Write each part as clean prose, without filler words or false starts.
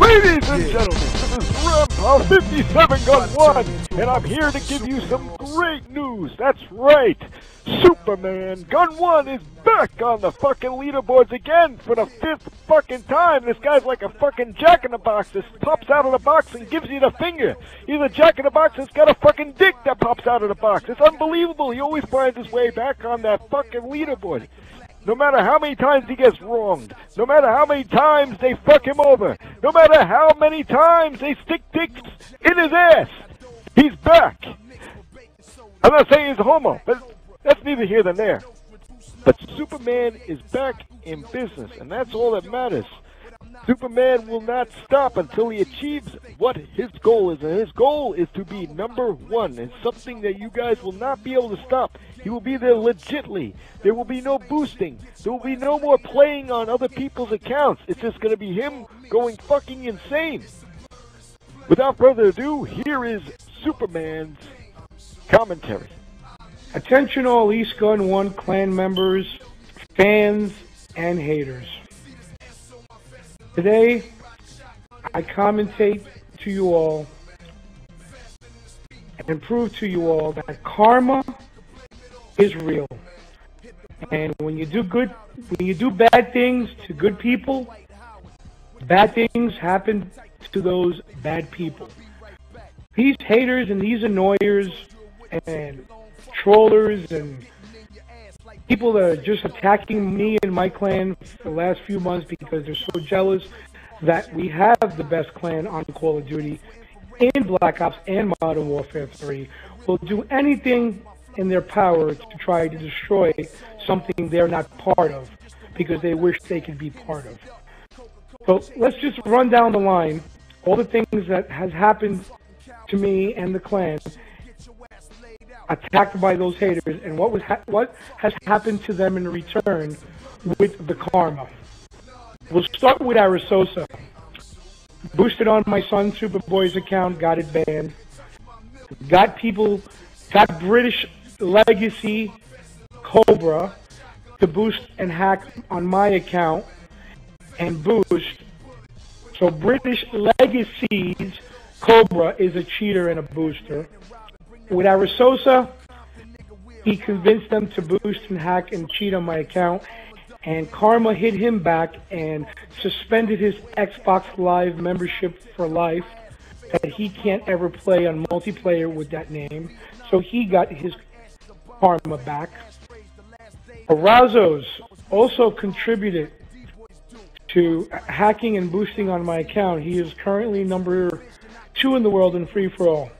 Ladies and gentlemen, this is Grandpa 57 Gun 1, and I'm here to give you some great news. That's right, Superman Gun 1 is back on the fucking leaderboards again for the 5th fucking time. This guy's like a fucking jack-in-the-box that pops out of the box and gives you the finger. He's a jack-in-the-box that's got a fucking dick that pops out of the box. It's unbelievable. He always finds his way back on that fucking leaderboard. No matter how many times he gets wronged, no matter how many times they fuck him over, no matter how many times they stick dicks in his ass, he's back. I'm not saying he's a homo, but that's neither here nor there. But Superman is back in business, and that's all that matters. Superman will not stop until he achieves what his goal is, and his goal is to be #1. It's something that you guys will not be able to stop. He will be there legitly. There will be no boosting. There will be no more playing on other people's accounts. It's just going to be him going fucking insane. Without further ado, here is Superman's commentary. Attention all East Gun 1 clan members, fans, and haters. Today, I commentate to you all and prove to you all that karma is real. And when you do bad things to good people, bad things happen to those bad people. These haters and these annoyers and trollers and people that are just attacking me and my clan for the last few months because they're so jealous that we have the best clan on Call of Duty in Black Ops and Modern Warfare 3 will do anything in their power to try to destroy something they're not part of because they wish they could be part of. So let's just run down the line all the things that has happened to me and the clan attacked by those haters and what has happened to them in return with the karma. We'll start with Arisosa. Boosted on my son Superboy's account, got it banned. Got British Legacy Cobra to boost and hack on my account and boost. So British Legacy's Cobra is a cheater and a booster. With Arisosa, he convinced them to boost and hack and cheat on my account, and karma hit him back and suspended his Xbox Live membership for life, that he can't ever play on multiplayer with that name, so he got his karma back. Arazos also contributed to hacking and boosting on my account. He is currently #2 in the world in free-for-all.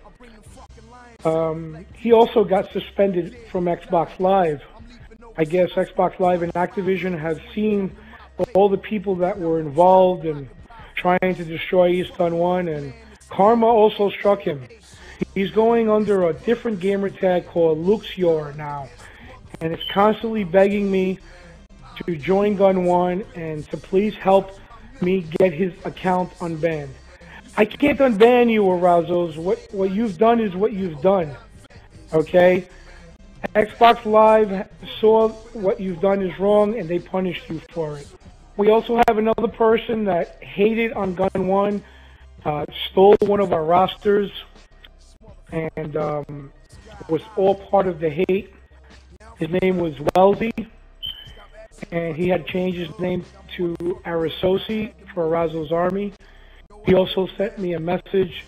He also got suspended from Xbox Live. I guess Xbox Live and Activision have seen all the people that were involved in trying to destroy East Gun 1, and karma also struck him. He's going under a different gamer tag called Luxior now, and it's constantly begging me to join Gun 1 and to please help me get his account unbanned. I can't unban you, Arazos. What you've done is what you've done. Okay? Xbox Live saw what you've done is wrong and they punished you for it. We also have another person that hated on Gun 1, stole one of our rosters, and was all part of the hate. His name was Welzy, and he had changed his name to Arisosi for Arazo's Army. He also sent me a message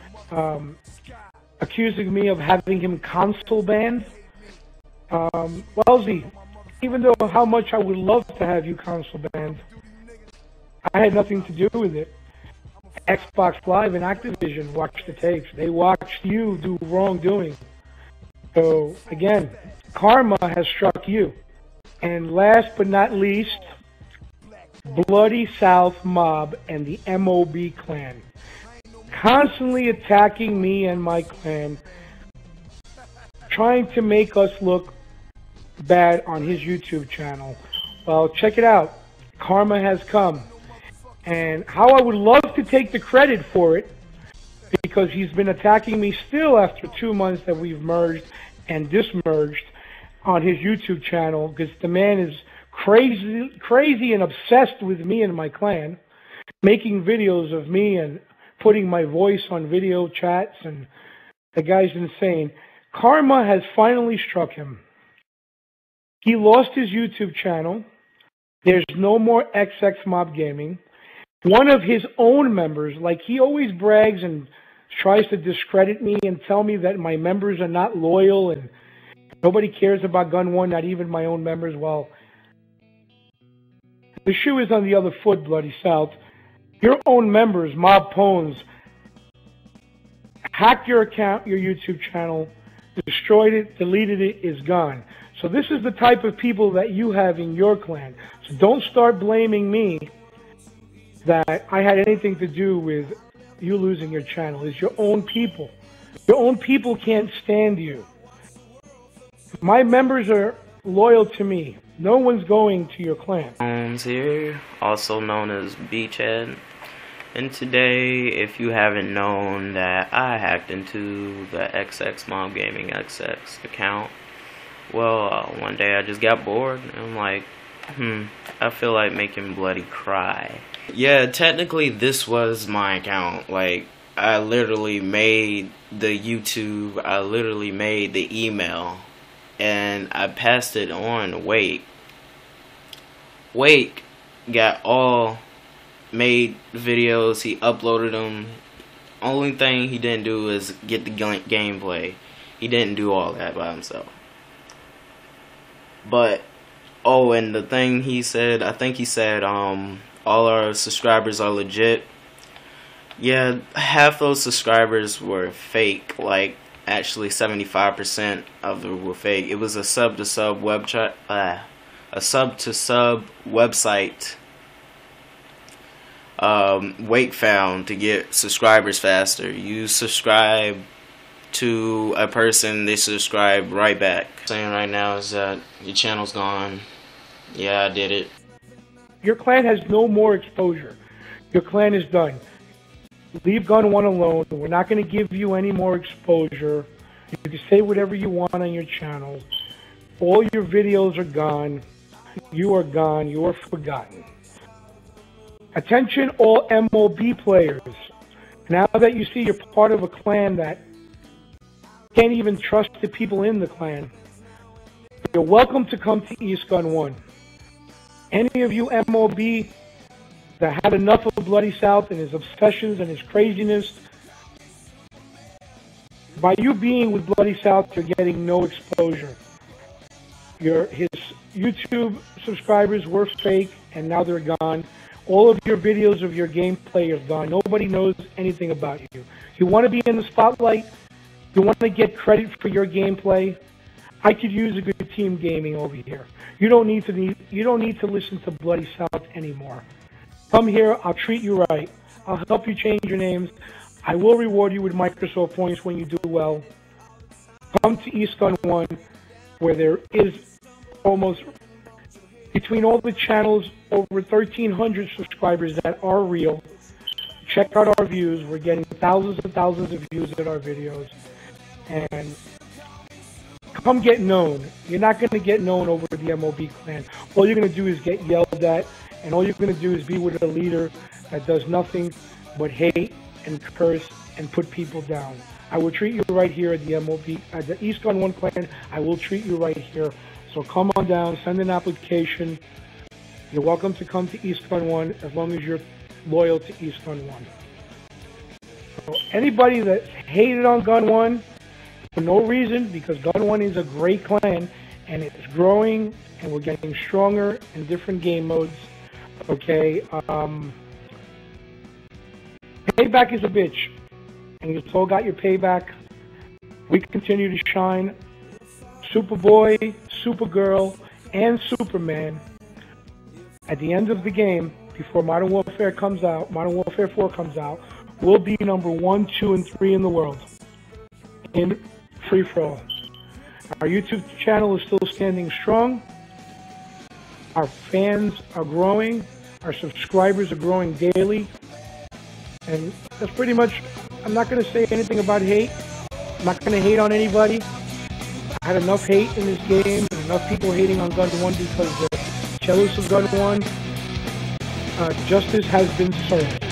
accusing me of having him console banned. Welzy, even though how much I would love to have you console banned, I had nothing to do with it. Xbox Live and Activision watched the tapes. They watched you do wrongdoing. So, again, karma has struck you. And last but not least, Bloody South Mob and the MOB clan. Constantly attacking me and my clan, trying to make us look bad on his YouTube channel. Well, check it out. Karma has come. And how I would love to take the credit for it, because he's been attacking me still after 2 months that we've merged and dismerged on his YouTube channel, because the man is crazy and obsessed with me and my clan. making videos of me and putting my voice on video chats, and the guy's insane. Karma has finally struck him. He lost his YouTube channel. There's no more XX Mob Gaming. One of his own members, like he always brags and tries to discredit me and tell me that my members are not loyal and nobody cares about Gun 1, not even my own members. Well, the shoe is on the other foot, Bloody South. Your own members, Mob Pones, hacked your account, your YouTube channel, destroyed it, deleted it, is gone. So this is the type of people that you have in your clan. So don't start blaming me that I had anything to do with you losing your channel. It's your own people. Your own people can't stand you. My members are loyal to me. No one's going to your clan. Here, also known as Beachhead. And today, if you haven't known that I hacked into the XX Mob Gaming XX account, well, one day I just got bored and I'm like, I feel like making Bloody cry. Yeah, technically this was my account. Like, I literally made the YouTube, I literally made the email, and I passed it on to Wake. Wake got all made videos, he uploaded them. Only thing he didn't do is get the gameplay. He didn't do all that by himself. But, oh, and the thing he said, I think he said, all our subscribers are legit. Yeah, half those subscribers were fake. Like, actually 75% of them were fake. It was a sub-to-sub website, website Wake found to get subscribers faster. You subscribe to a person, they subscribe right back. Saying right now is that your channel's gone. Yeah, I did it. Your clan has no more exposure. Your clan is done. Leave Gun 1 alone. We're not going to give you any more exposure. You can say whatever you want on your channel. All your videos are gone. You are gone. You are forgotten. Attention all MOB players. Now that you see you're part of a clan that can't even trust the people in the clan, you're welcome to come to East Gun 1. Any of you MOB that had enough of Bloody South and his obsessions and his craziness, by you being with Bloody South, you're getting no exposure. His YouTube subscribers were fake, and now they're gone. All of your videos of your gameplay are gone. Nobody knows anything about you. You want to be in the spotlight? You want to get credit for your gameplay? I could use a good team gaming over here. You don't need to listen to Bloody South anymore. Come here, I'll treat you right. I'll help you change your names. I will reward you with Microsoft points when you do well. Come to East Gun 1, where there is almost, between all the channels, over 1,300 subscribers that are real. Check out our views. We're getting thousands and thousands of views at our videos. And come get known. You're not going to get known over the MOB clan. All you're going to do is get yelled at, and all you're going to do is be with a leader that does nothing but hate and curse and put people down. I will treat you right here at the MOB, at the East Gun 1 clan. I will treat you right here. So come on down, send an application. You're welcome to come to East Gun 1 as long as you're loyal to East Gun 1. So anybody that's hated on Gun 1 for no reason, because Gun 1 is a great clan and it's growing and we're getting stronger in different game modes. Okay, payback is a bitch, and you all got your payback. We continue to shine. Superboy, Supergirl, and Superman, at the end of the game, before Modern Warfare comes out, Modern Warfare 4 comes out, will be number 1, 2, and 3 in the world in free-for-all. Our YouTube channel is still standing strong. Our fans are growing. Our subscribers are growing daily. And that's pretty much, I'm not going to say anything about hate. I'm not going to hate on anybody. I had enough hate in this game, and enough people hating on Gun 1 because they're jealous of Gun 1. Justice has been served.